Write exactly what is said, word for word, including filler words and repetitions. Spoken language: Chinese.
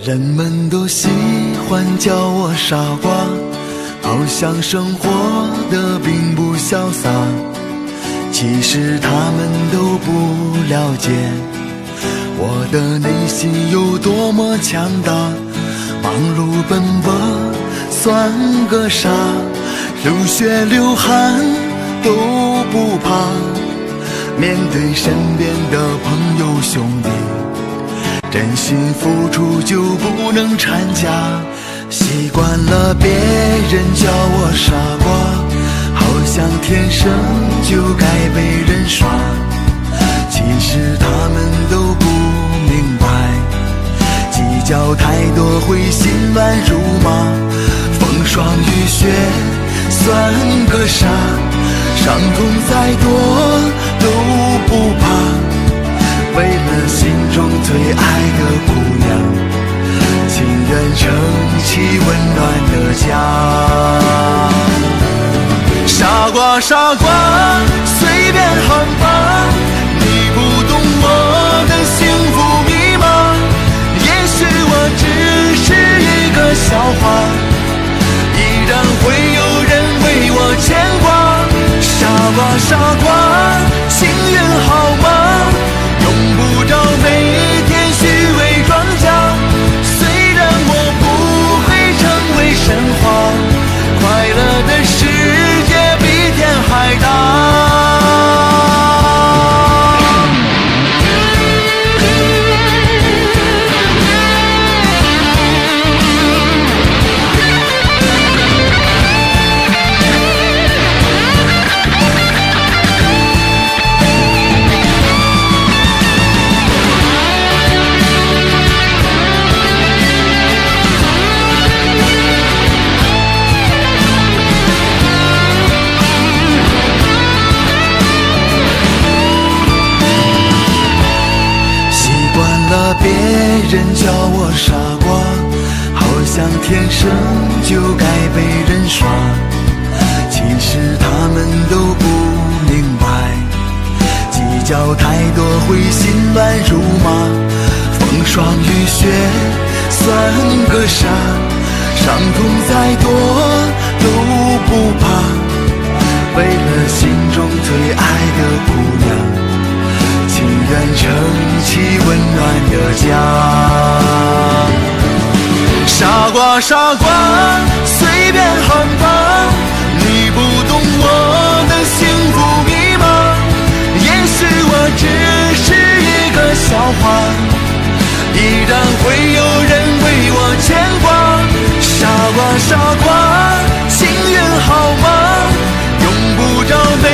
人们都喜欢叫我傻瓜，好像生活的并不潇洒。其实他们都不了解我的内心有多么强大。忙碌奔波算个啥，流血流汗都不怕。面对身边的朋友兄弟，真心付出就不能掺假。习惯了别人叫我傻瓜，好像天生就该被人耍。其实他们都不明白，计较太多会心乱如麻。风霜雨雪算个啥，伤痛再多都不怕。为了心中最爱的姑娘，情愿撑起温暖的家。傻瓜傻瓜随便喊吧，你不懂我的幸福密码。也许我只是一个笑话，依然会有人为我牵挂。傻瓜傻瓜幸运好吗？用不着每天虚伪装假。虽然我不会成为神话，快乐的世界比天还大。别人叫我傻瓜，好像天生就该被人耍。其实他们都不明白，计较太多会心乱如麻。风霜雨雪算个啥，伤痛再多都不怕。为了心中最爱的姑娘，情愿撑起温暖的家。傻瓜傻瓜随便喊吧，你不懂我的幸福密码。也许我只是一个笑话，依然会有人为我牵挂。傻瓜傻瓜幸运好吗？用不着每